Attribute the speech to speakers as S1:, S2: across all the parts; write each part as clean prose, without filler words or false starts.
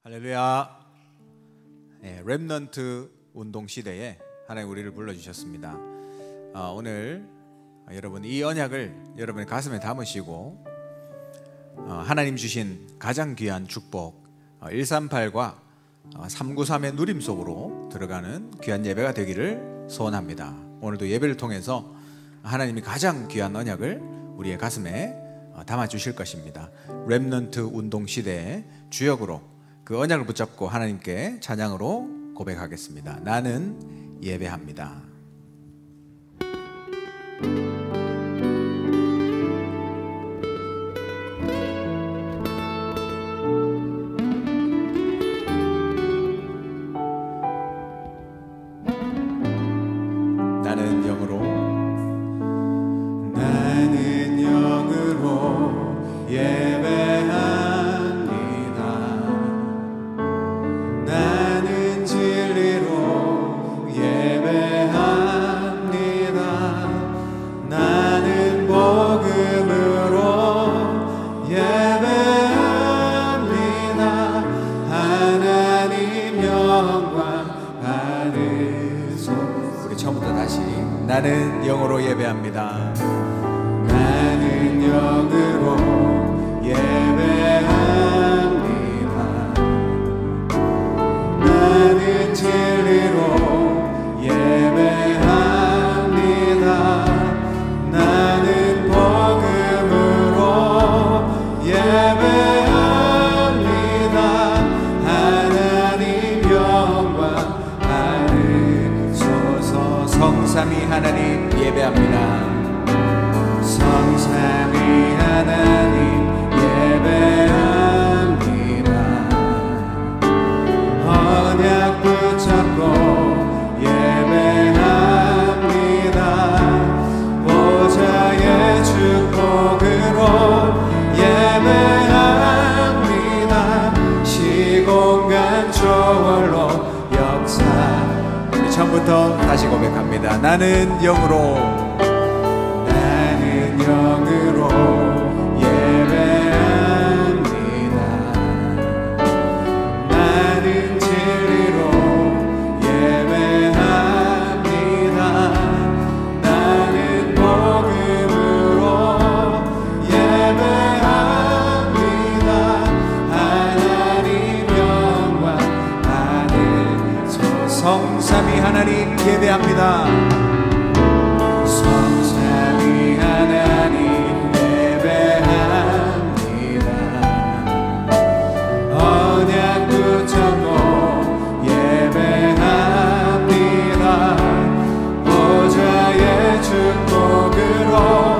S1: 할렐루야. 렘넌트 운동 시대에 하나님 우리를 불러주셨습니다. 오늘 여러분 이 언약을 여러분의 가슴에 담으시고 하나님 주신 가장 귀한 축복 138과 393의 누림 속으로 들어가는 귀한 예배가 되기를 소원합니다. 오늘도 예배를 통해서 하나님이 가장 귀한 언약을 우리의 가슴에 담아주실 것입니다. 렘넌트 운동 시대의 주역으로 그 언약을 붙잡고 하나님께 찬양으로 고백하겠습니다. 나는 예배합니다. 나는 영으로 예배합니다. 나는 영으로 예배합니다. 나는 영으로 예배합니다. 나는 진리로 예배합니다. 나는 복음으로 예배합니다. 하나님 영광 받으소서. 성삼위 하나님 예배합니다. 성삼위 하나님 예배합니다. 언약 붙잡고 예배합니다. 보좌의 축복으로 예배합니다. 시공간 초월로 역사. 처음부터 다시 고백합니다. 나는 영으로 예배합니다. 나는 진리로 예배합니다. 나는 복음으로 예배합니다. 하나님 영광 받으소서. 성삼위 하나님 예배합니다. 성삼위 하나님 예배합니다. 언약 붙잡고 예배합니다. 보좌의 축복으로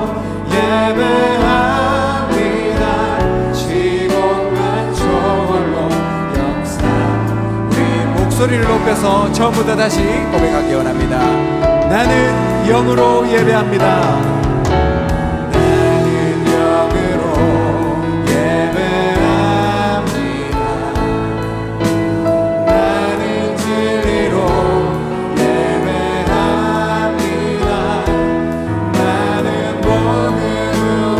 S1: 예배합니다. 시공간 초월로 역사. 우리 목소리를 높여서 처음부터 다시 고백하기 원합니다. 나는 영으로 예배합니다. 나는 영으로 예배합니다. 나는 진리로 예배합니다. 나는 복음으로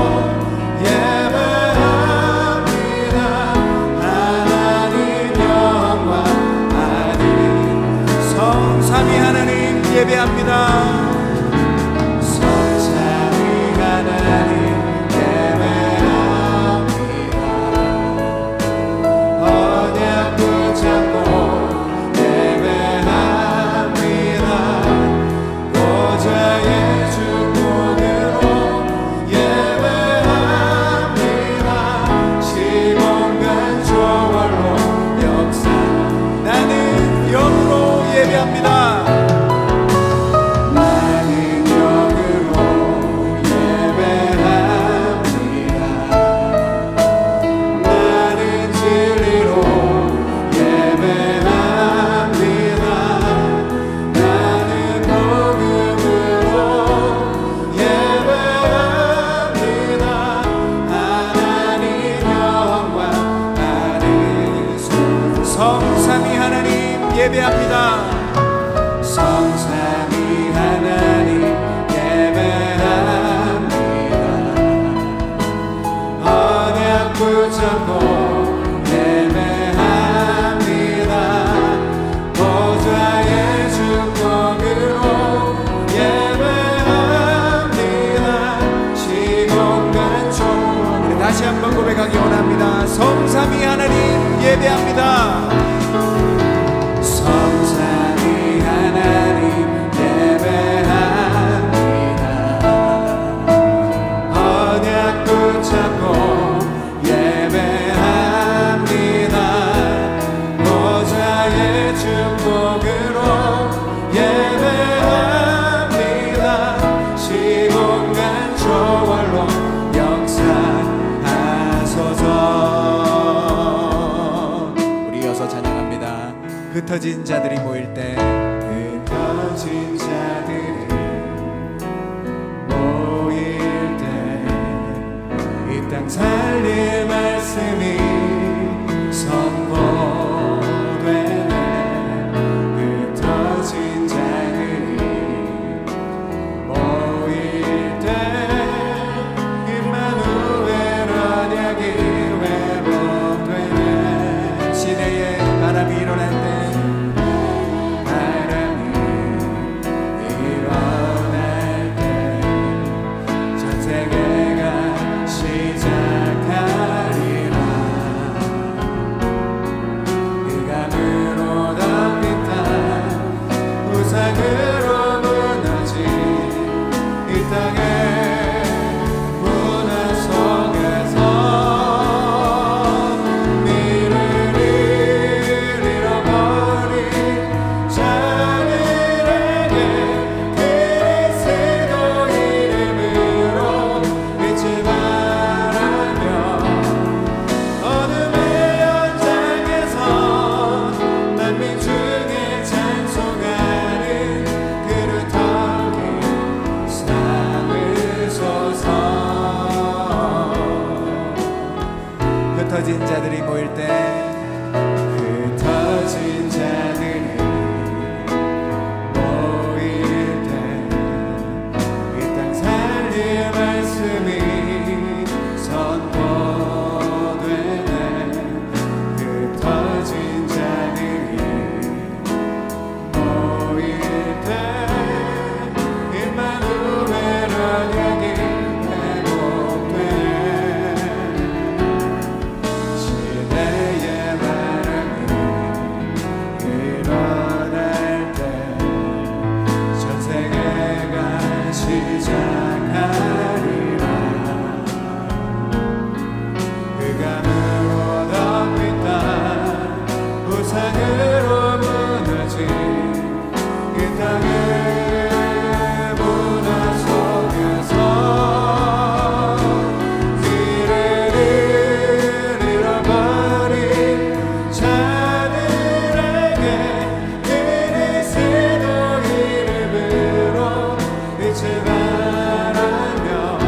S1: 예배합니다. 하나님 영광 받으소서. 성삼위 하나님 예배합니다. 성삼위 하나님 예배합니다. 언약 붙잡고 예배합니다. 보좌의 축복으로 예배합니다. 시공간 초월로 역사. 나는 영으로 예배합니다. 성삼위 하나님 예배합니다. 성삼위 하나님 예배합니다. 언약 붙잡고 예배합니다. 예배합니다.
S2: 성삼위 하나님 예배합니다. 언약 붙잡고 예배합니다. 보좌의 축복으로 예배합니다. 시공간 초월로 역사하소서.
S1: 우리 이어서 찬양합니다. 흩어진 자들이 모일 때,
S2: 흩어진 자들이 모일 때 이 땅 살릴 말씀이 선포되네. 흩어진 자들이 모일 때 임마누엘 언약이 회복되네.
S1: 시대에 바람이 일어날 때,
S2: 바람이 일어날 때 전 세계가 시작하리라. 흑암으로 덮인 땅 우상으로 무너진 이 땅의 문화 속에서 미래를 잃어버린 자들에게 그리스도 이름으로 빛을 발하며 어둠의 현장에서 만민 중에 찬송하는 그릇하게 삼으소서.
S1: 흩어진 자들이 모일 때,
S2: 흩어진 자들이 모일 때 이 땅 살릴 말씀이 선포되네. 흩어진 자들이 모일 때 임마누엘 언약이 회복되네. 시대의 바람이 일어날 때 전 세계가 시작하리라. 흑암으로 덮인 땅 우상으로 무너진 이 땅의 문화 속에서 미래를 잃어버린 자들에게 그리스도 이름으로 빛을 발하며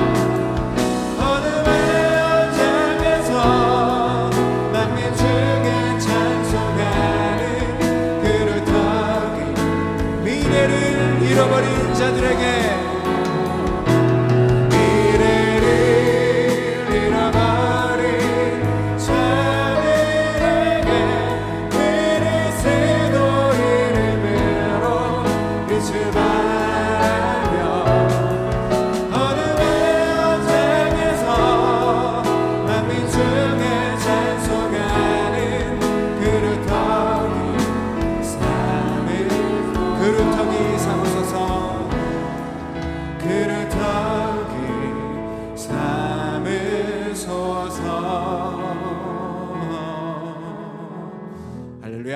S2: 어둠의 현장에서 만민 중에 찬송하는 그릇하기
S1: 미래를 잃어버린 자들에게,
S2: 미래를 잃어버린 자들에게 그리스도 이름으로 빛을 발하며 어둠의 현장에서 만민 중에 찬송하는 그릇하기 삼으소서. 그릇하기 삼으소서.
S1: 할렐루야.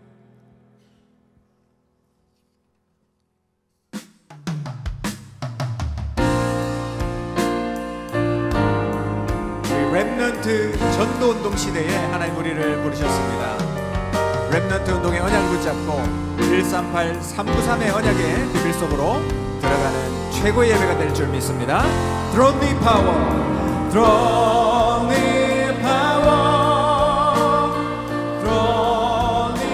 S1: 우리 랩넌트 전도운동 시대에 하나님 우리를 부르셨습니다. 랩넌트 운동의 언약을 붙잡고 138-393의 언약의 비밀 속으로 들어가는 최고의 예배가 될 줄 믿습니다. Throne me power,
S2: Throw me power, throw me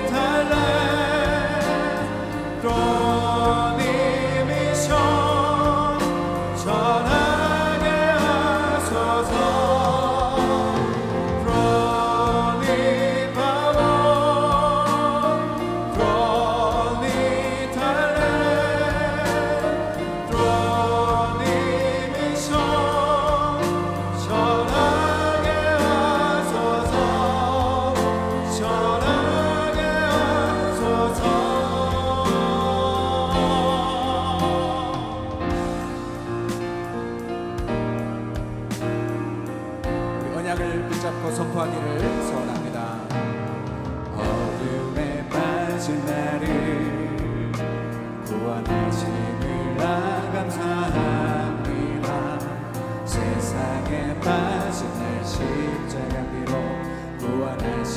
S2: talent, throw me mission, 전하게 하소서. Throw me power, throw me talent, throw me mission,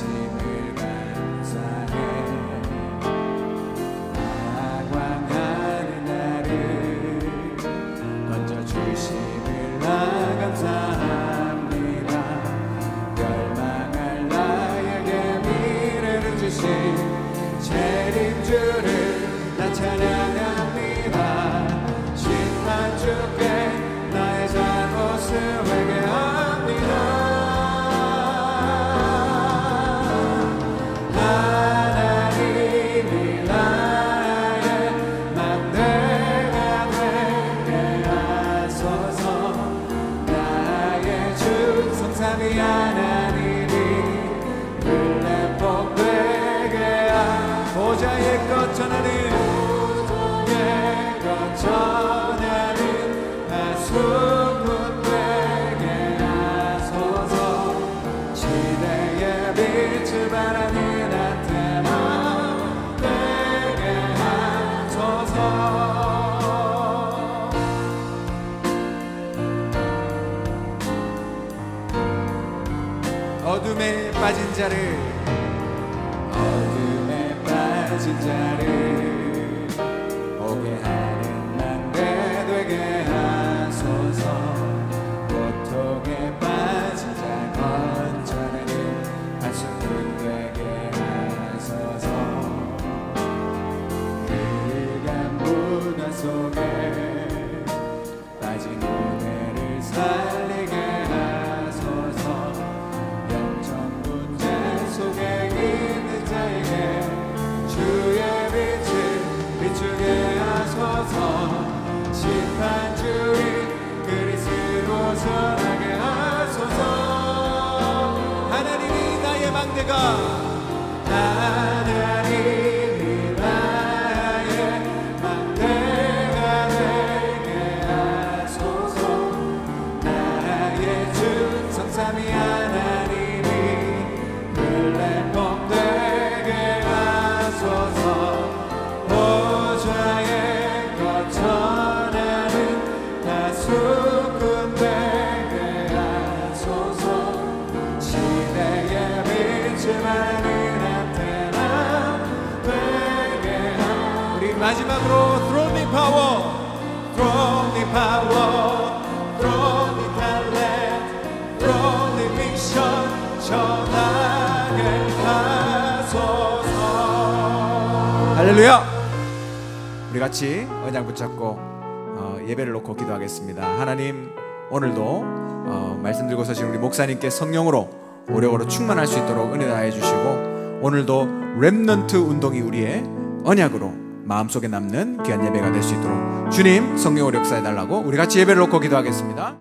S2: 주심을 감사해. 방황하는 나를 던져주심을 나 감사합니다. 멸망할 나에게 미래를 주신 책임주를 나 찬양합니다. 심판주께 나의 잘못을 회개합니다. 하나님이 나의 막내가 되게 하소서. 나의 주 성삼위 하나님이 은혜 복되게 보좌의 것 전하는 하수꾼 되게 하소서. 시대의 빛을 바라는 아테나 되게 하소서. 어둠에 빠진 자를 오게 하는 만대 되게 하소서. 고통에 빠진 자 건져내는 한숨을 되게 하소서. 흑암 문화 속에 빠진 은혜를 살리게 하소서. 영적 문제 속에 있는 자에게 주의 빛을 비추게 하소서. 심판주의 그리스도 전하게 하소서. 하나님이 나의 망대가 하나님이 나의 망대가 되게 하소서. 나의 주 성삼위 하나님이 은혜 복되게 하소서. 보좌의 것 전하는 하수꾼 되게 하소서. 시대의 빛을 바라는 안테나 되게 우리 마지막으로 Throne me power, Throne me power, Throne me talent, Throne me mission 전하게 하소서. 할렐루야. 우리 같이 언약 붙잡고 예배를 놓고 기도하겠습니다. 하나님, 오늘도 말씀 들고 서신 우리 목사님께 성령으로 오력으로 충만할 수 있도록 은혜 다해 주시고, 오늘도 렘넌트 운동이 우리의 언약으로 마음속에 남는 귀한 예배가 될 수 있도록 주님 성령으로 역사해 달라고 우리 같이 예배를 놓고 기도하겠습니다.